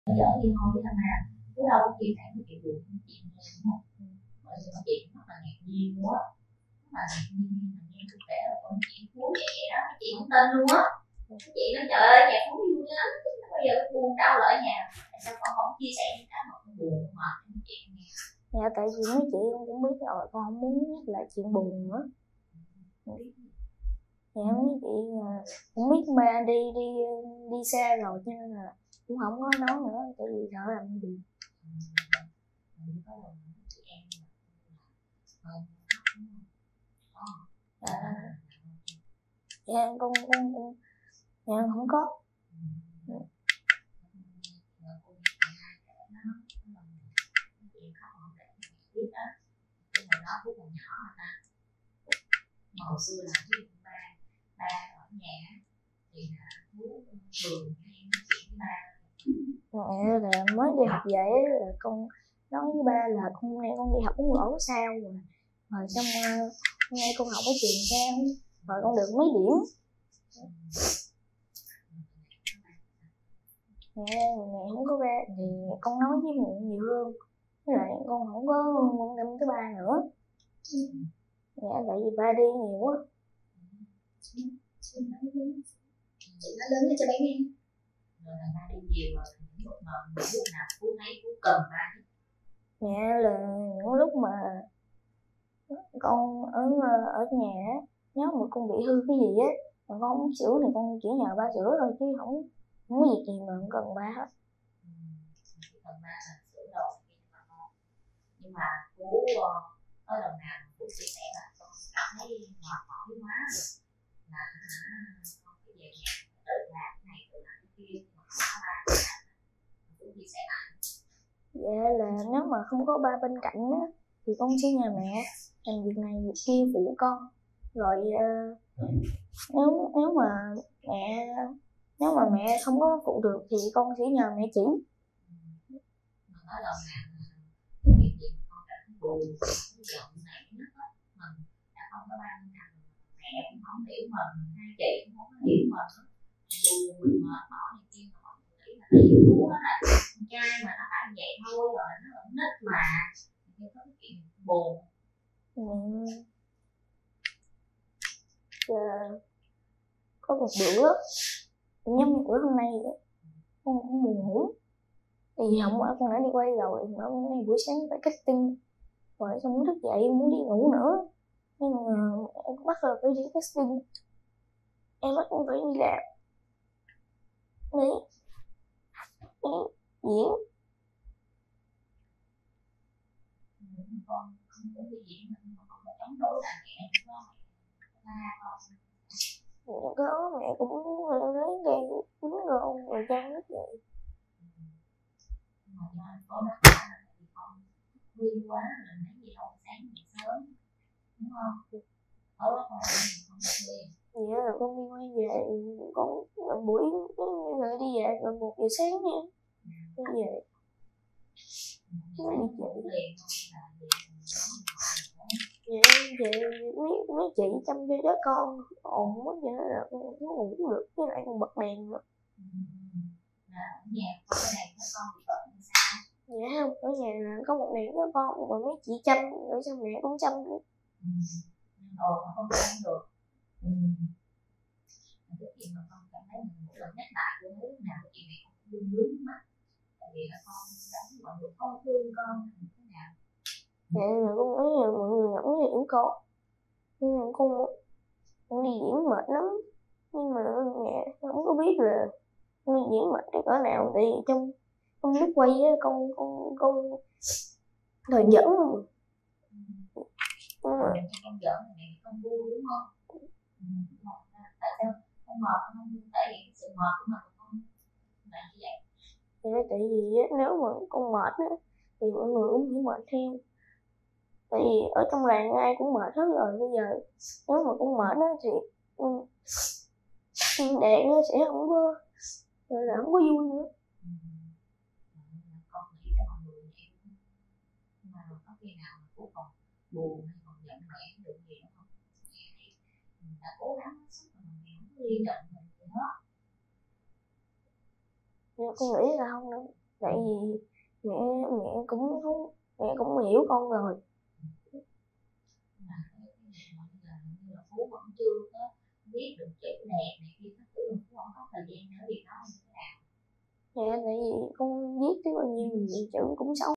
Giờ đi thôi với thằng nào cứ đâu có chia sẻ cái chuyện buồn cái chuyện này đúng không? Bởi vì cái chuyện nó là ngạc nhiên quá, mà ngạc nhiên nghe tôi kể là con chị Phú vậy đó, cái chị không tin luôn á. Cái chị nói trời ơi nhà Phú vui lắm, bây giờ buồn đau ở nhà, tại sao con không chia sẻ những cái mà con buồn mà chị nghe? Dạ tại vì mấy chị con cũng biết rồi, con không muốn nhắc lại chuyện buồn nữa. Dạ mấy chị cũng biết ba đi xa rồi cho nên là cũng không có nói nữa, tại vì sợ làm gì. Dạ con dạ không có. Hồi xưa là cái ba ở nhà thì là Phú thường hay nói chuyện với ba. Mẹ là mới đi học về là con nói với ba là con nay con đi học muốn lỗ sao rồi xong hôm nay con học ở trường sao rồi con được mấy điểm. Mẹ không có ba thì con nói với mẹ nhiều hơn, với lại con không có quan tâm tới ba nữa. Dạ tại vì ba đi nhiều quá. Chị nói lớn lên cho bé nghe. Rồi là ba đi nhiều rồi, những lúc nào Phú thấy Phú cần ba. Mẹ là những lúc mà con ở nhà nếu mà con bị hư cái gì á mà con không sửa thì con chỉ nhờ ba sửa thôi chứ không có việc gì mà không cần ba hết. Cần ba là sửa đồ nhưng mà Phú có lần nào Phú chia sẻ là con cảm thấy mệt mỏi quá rồi là con phải về nhà tự làm cái này tự làm cái kia mà không có ba Phú chia sẻ lại. Dạ là nếu mà không có ba bên cạnh á thì con sẽ nhờ mẹ làm việc này việc kia phụ con. Rồi nếu mà mẹ không có phụ được thì con sẽ nhờ mẹ chỉ. Mà có lần nào cái việc gì mà con cảm thấy buồn giận nản nhất á, mình đã không có ba bên cạnh, mẹ cũng không hiểu mình, hai chị cũng không có hiểu mình, buồn mình mệt mỏi này kia mà mọi người nghĩ là cái yếu tố đó là con trai mà nó phải vậy thôi rồi nó vẫn nít mà nhưng có cái chuyện buồn. Có một bữa giống như bữa hôm nay con cũng buồn ngủ thì không phải con đã đi quay rồi mà hôm nay buổi sáng phải casting rồi xong muốn thức dậy muốn đi ngủ nữa nhưng mà em bắt rồi phải đi casting, em bắt cũng phải đi làm đi diễn. Con không muốn đi diễn mà con phải chống đối lại mẹ đúng không? Có mẹ cũng lấy cây quýnh con rồi cho nước vậy. Mà do có đó là vì con vui quá rồi mấy gì đâu sáng dậy sớm đúng không? Ở đó con vui. Dạ là con đi quay về con buổi như đi về rồi 1 giờ sáng nha đi về. Đi về mấy chị chăm cho đứa con ồn quá vậy là con không ngủ được với lại con bật đèn nữa. Ở nhà có cái đèn cho con bị bật làm sao? Dạ không, ở nhà là có một đèn cho con mà mấy chị chăm rồi sao mẹ cũng chăm nữa. Mà không chăm được. Cái chuyện mà con cảm thấy mình mỗi lần nhắc lại với lúc nào cái chuyện này con cũng luôn nước mắt tại vì là con cảm thấy mọi người không thương con như thế nào. Dạ là con nói là mọi người nhẫn hiểu con nhưng mà con đi diễn mệt lắm nhưng mà mẹ không có biết là con đi diễn mệt cái cỡ nào tại vì trong lúc quay á con thời giỡn luôn. Con giỡn này con vui đúng không? Tại sao con mệt không thể hiện sự mệt của mình không làm như vậy? Tại vì nếu mà con mệt á thì mọi người cũng phải mệt theo, tại vì ở trong làng ai cũng mệt hết rồi bây giờ nếu mà con mệt á thì thiên đàng nó sẽ không có vui nữa. Con nghĩ cho mọi người vậy nhưng mà có khi nào mà cô còn buồn hay còn giận mẹ được gì nữa không? Mình đã cố gắng hết sức mà mình không có liên giận mình gì hết. Nhưng con nghĩ là không đâu, vì mẹ cũng không, mẹ cũng hiểu con rồi. Mà như là Phú vẫn chưa có viết được chữ đẹp này kia các thứ, Phú không có thời gian để việc đó như thế nào. Dạ tại vì con viết tới bao nhiêu chữ cũng xấu.